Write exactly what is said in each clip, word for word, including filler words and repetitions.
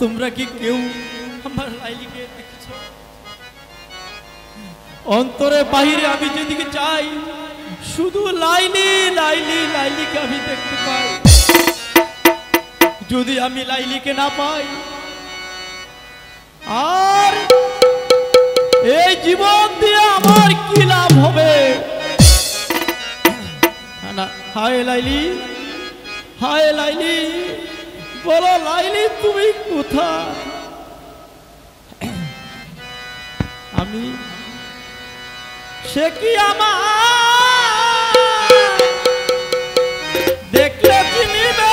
তোমরা কি কেউ আমার লাইলিকে দেখেছো? অন্তরে বাহিরে আমি যেদিকে চাই শুধু লাইলি লাইলি লাইলিকে আমি দেখতে পাই। যদি আমি লাইলিকে না পাই আর এই জীবন দিয়ে আমার কি লাভ হবে? না, হায় লাইলি, হায় লাইলি, বলো লাইলি তুমি কোথায়? আমি সে কি আমার দেখলে চিনিবে?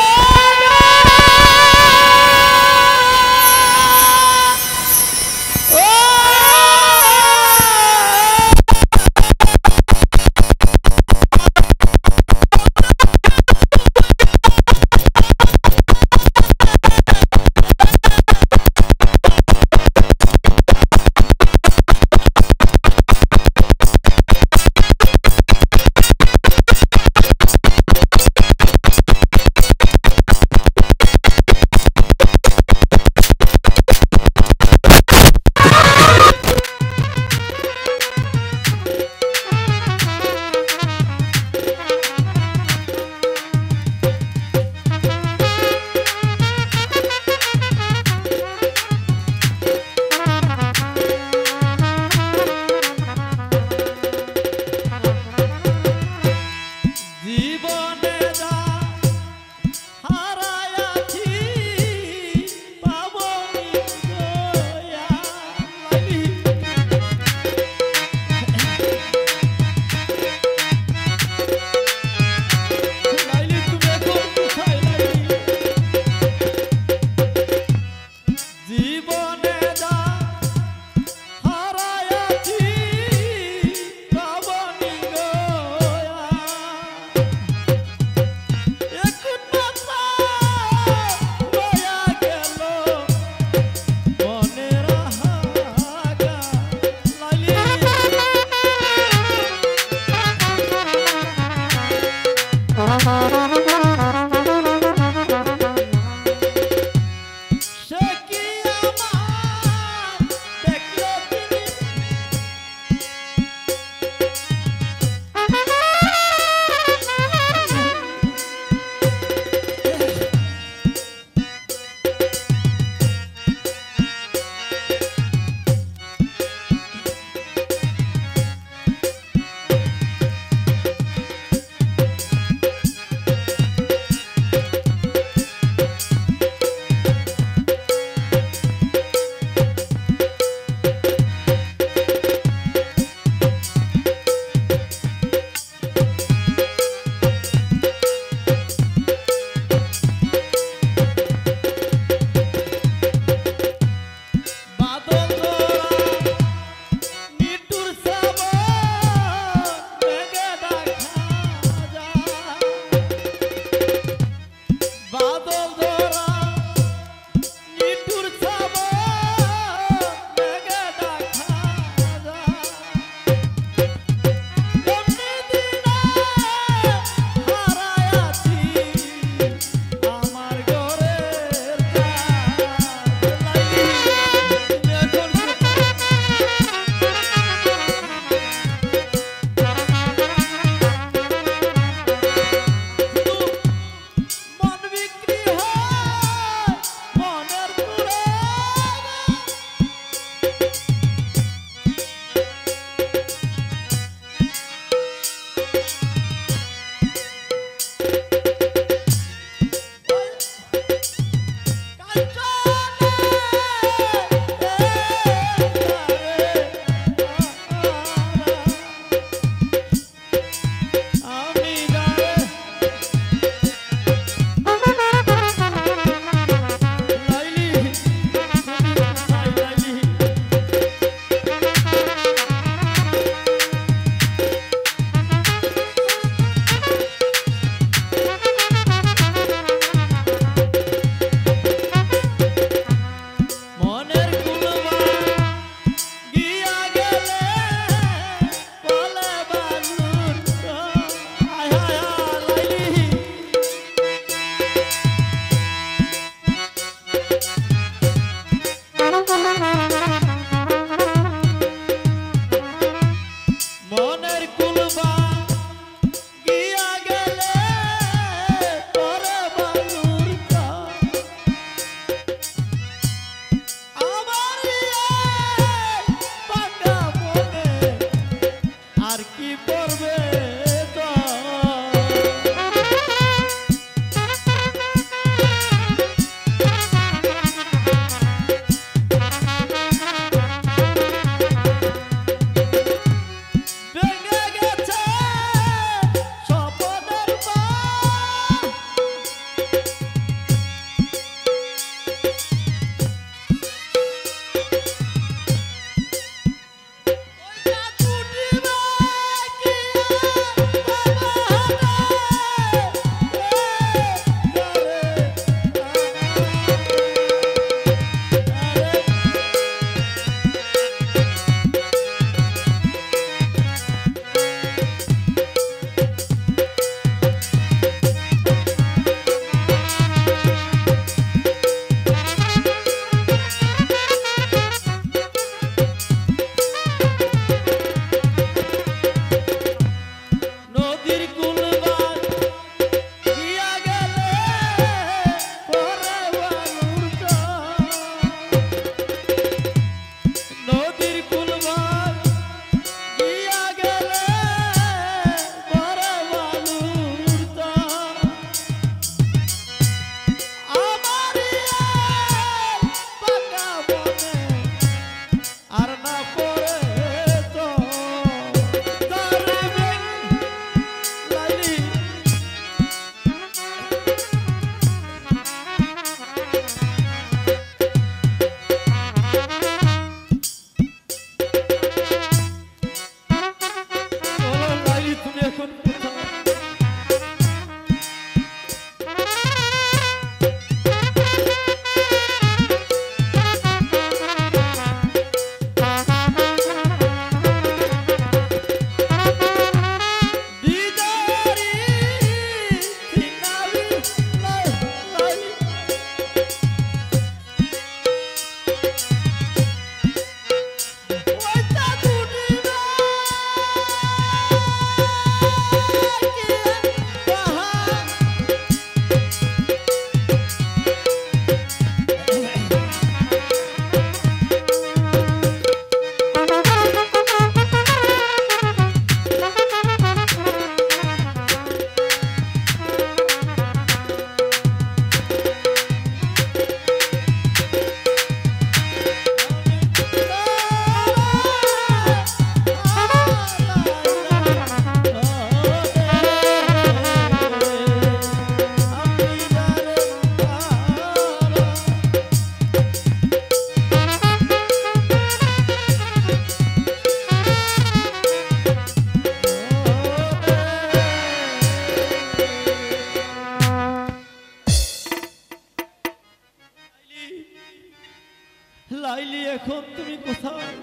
লাইলি এখন তুমি কোথায়?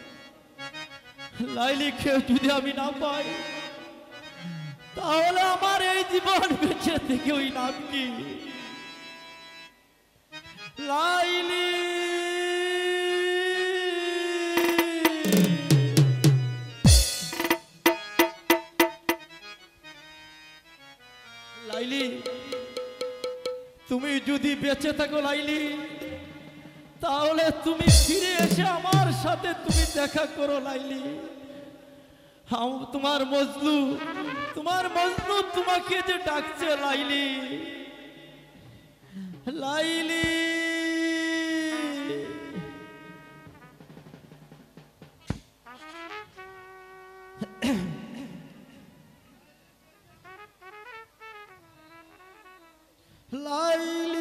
লাইলি কেউ যদি আমি না পাই তাহলে আমার এই জীবন বেঁচে থেকে ওই নাম কি? লাইলি লাইলি তুমি যদি বেঁচে থাকো লাইলি তাহলে তুমি ফিরে এসে আমার সাথে তুমি দেখা করো লাইলি। তোমার মজনু তোমার মজনু তোমাকে যে ডাকছে লাইলি। লাইলি লাইলি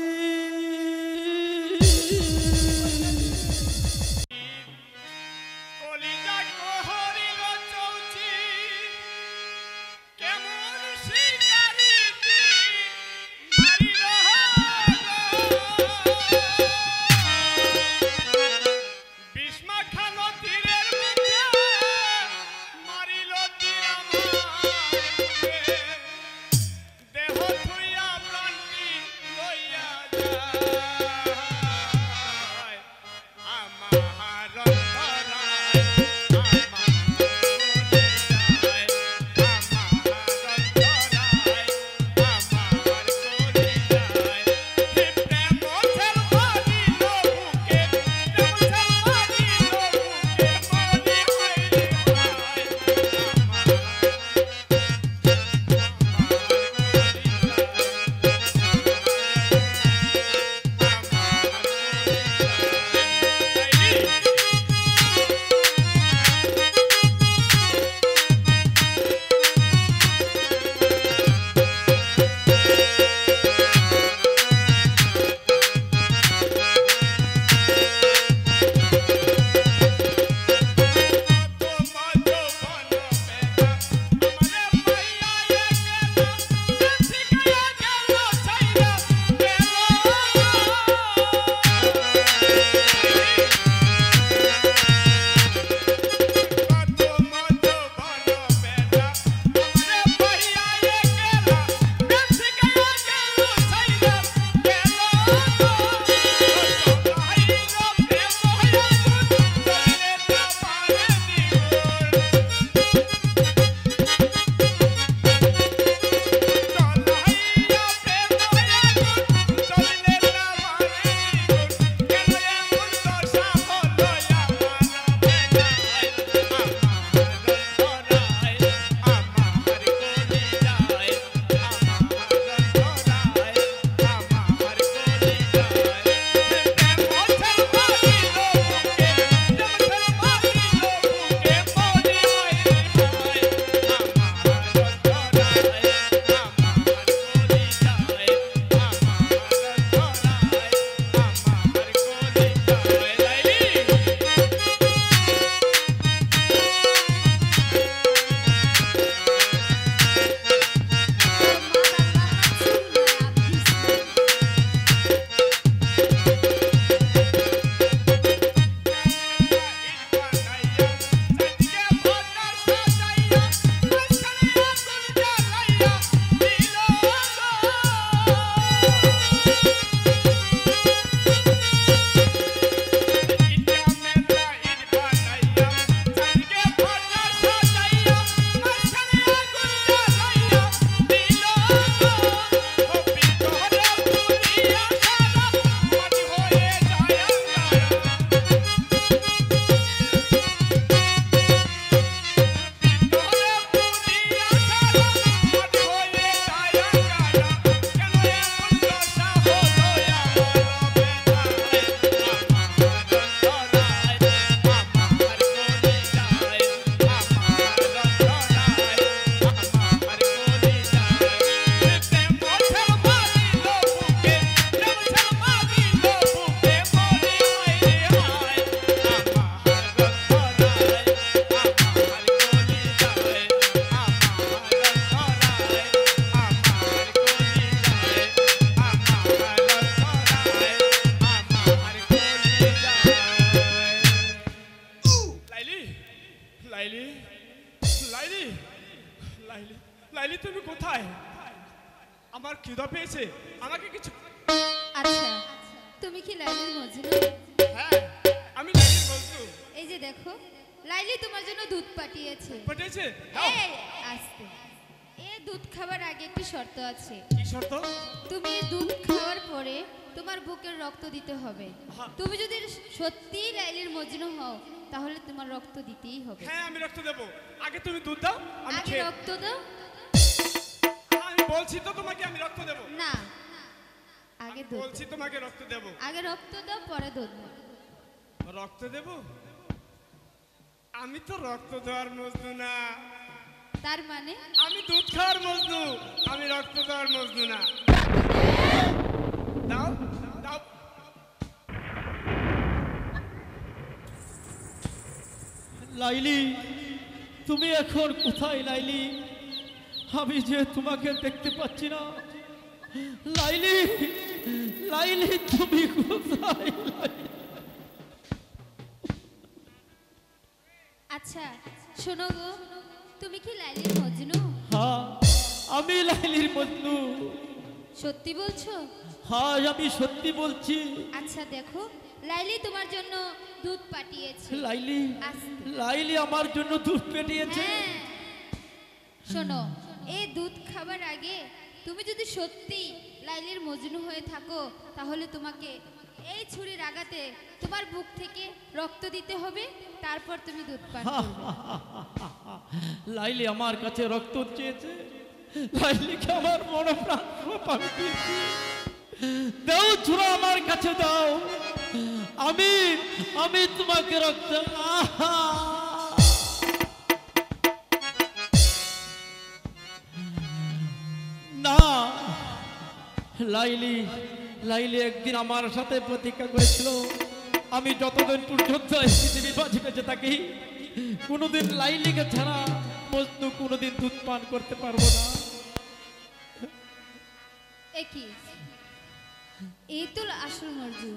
লাইলি লাইলি তুমি কোথায়? আমার খিদা পেয়েছে, আমাকে কিছু। আচ্ছা, তুমি কি লাইলির মজনু? হ্যাঁ, আমি লাইলির মজনু। এই যে দেখো, লাইলি তোমার জন্য দুধ পাঠিয়েছে। পাঠিয়েছে? এই আস্তে, এই দুধ খাবার আগে একটি শর্ত আছে। কি শর্ত? তুমি দুধ খাওয়ার পরে তোমার বুকের রক্ত দিতে হবে। তুমি যদি সত্যি লাইলির মজনু হও তাহলে তোমার রক্ত দিতেই হবে। হ্যাঁ, আমি রক্ত দেব। আগে তুমি দুধ দাও, আমি আগে রক্ত দাও। আমি বলছি তো তোমাকে আমি রক্ত দেব। না, আগে দুধ বলছি তোমাকে রক্ত দেব। আগে রক্ত দাও, পরে দুধ দাও। রক্ত দেব? আমি তো রক্ত দেওয়ার মজনু না। তার মানে? আমি দুধ খাওয়ার মজনু, আমি রক্ত দেওয়ার মজনু না। দাও দাও। লাইলি, তুমি এখন কোথায় লাইলি? আমি যে তোমাকে দেখতে পাচ্ছি না। লাইলি, লাইলি তুমি কোথায়? আচ্ছা শোনো গো, তুমি কি লাইলির মজনু? হ্যাঁ, আমি লাইলির মজনু। সত্যি বলছো? হ্যাঁ, আমি সত্যি বলছি। আচ্ছা দেখো, লাইলি তোমার জন্য দুধ পাঠিয়েছে। লাইলি, আস্তে। লাইলি আমার জন্য দুধ পাঠিয়েছে। হ্যাঁ, শোনো, এই দুধ খাবার আগে তুমি যদি সত্যি লাইলির মজনু হয়ে থাকো তাহলে তোমাকে এই ছুরির আঘাতে তোমার বুক থেকে রক্ত দিতে হবে, তারপর তুমি দুধ পান করবে। লাইলি আমার কাছে রক্ত চেয়েছে। লাইলিকে আমার মনে প্রাণ পাবে দিয়েছি। দাও ছুরা আমার কাছে দাও, আমি আমি তোমাকে রক্ত। আহা, না লাইলি, লাইলি একদিন আমার সাথে প্রতিজ্ঞা করেছিল, আমি যতদিন পর্যন্ত এই পৃথিবী বাঁচি বেঁচে থাকি কোনোদিন লাইলিকে ছাড়া মজনু কোনোদিন দুধ পান করতে পারবো না। একই, এই তো আসল মজনু।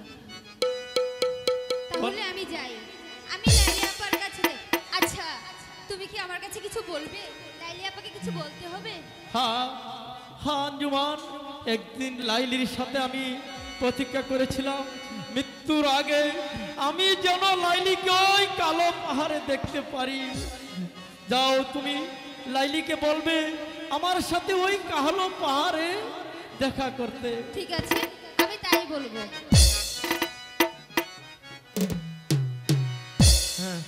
তাহলে আমি যাই, আমি লাইলি আপার কাছে। আচ্ছা, তুমি কি আমার কাছে কিছু বলবে? লাইলি আপাকে কিছু বলতে হবে। হ্যাঁ হ্যাঁ আঞ্জুমান, একদিন লাইলির সাথে আমি প্রতিজ্ঞা করেছিলাম মৃত্যুর আগে আমি যেন লাইলিকে ওই কালো পাহাড়ে দেখতে পারি। যাও তুমি লাইলিকে বলবে আমার সাথে ওই কালো পাহাড়ে দেখা করতে। ঠিক আছে, আমি তাই বলবো। হ্যাঁ,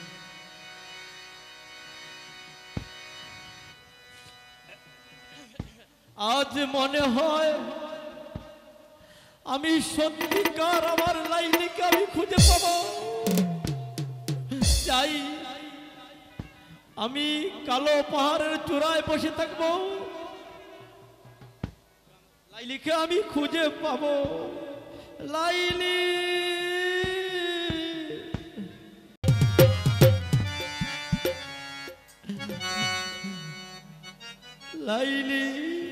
আজ মনে হয় আমি সত্যিকার আমার লাইলিকে আমি খুঁজে পাবো। যাই, আমি কালো পাহাড়ের চূড়ায় বসে থাকবো, লাইলিকে আমি খুঁজে পাবো। লাইলি, লাইলি,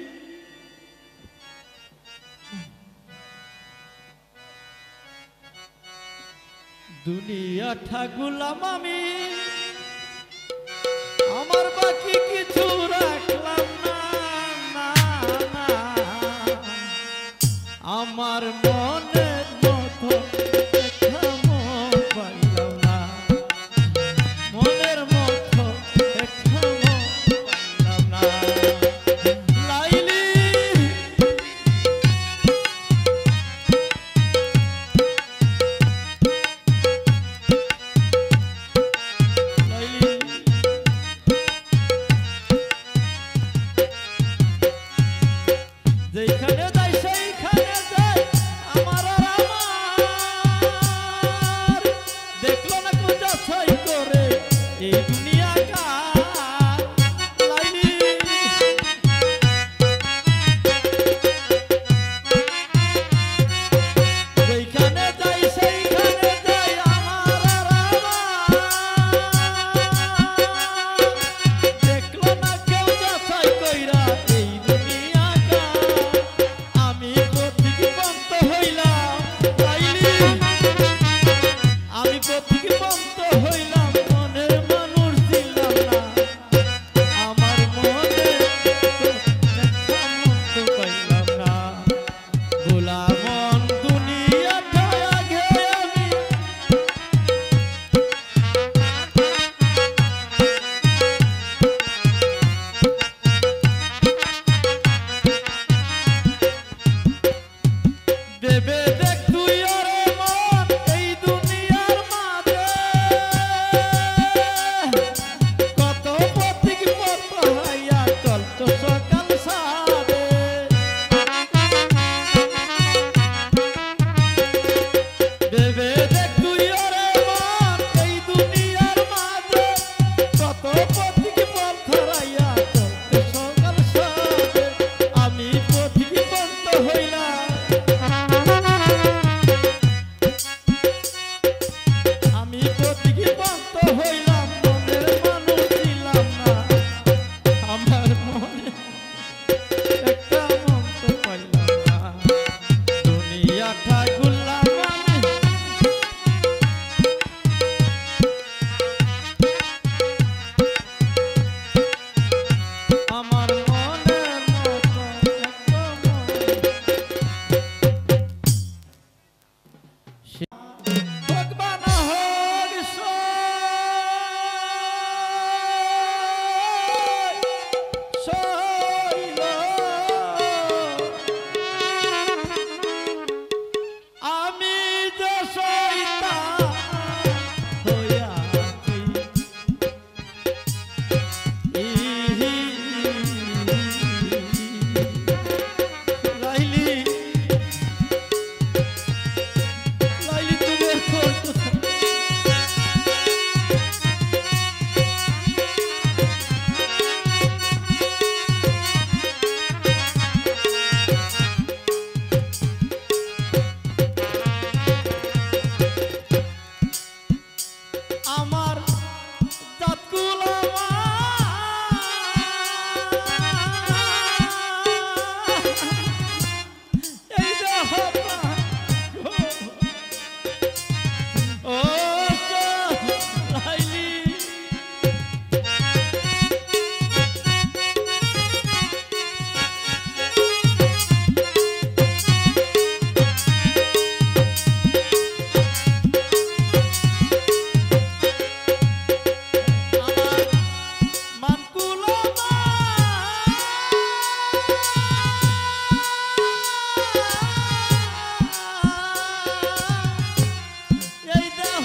দুনিয়া ঠাগুলাম আমি, আমার বাকি কিছু রাখলাম না, না, না। আমার মনের মতো দেখা মন পাইলাম না, মনের মতো দেখা মন পাইলাম না। লাইলি, যেখানে যাই সেইখানে যাই আমার আর আমার, দেখলো না কেউ যাচাই করে এই দুনিয়া কার। লাইলি, যেখানে যাই সেইখানে যাই আমার আর আমার, দেখলো না কেউ যাচাই কইরা এই দুনিয়া কার। আমি প্রতিবন্ধ হইলাম লাইলি, আমি প্রতিবন্ধ হইলাম, মনের মানুষ ছিলাম না, আমার মনের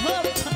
কথা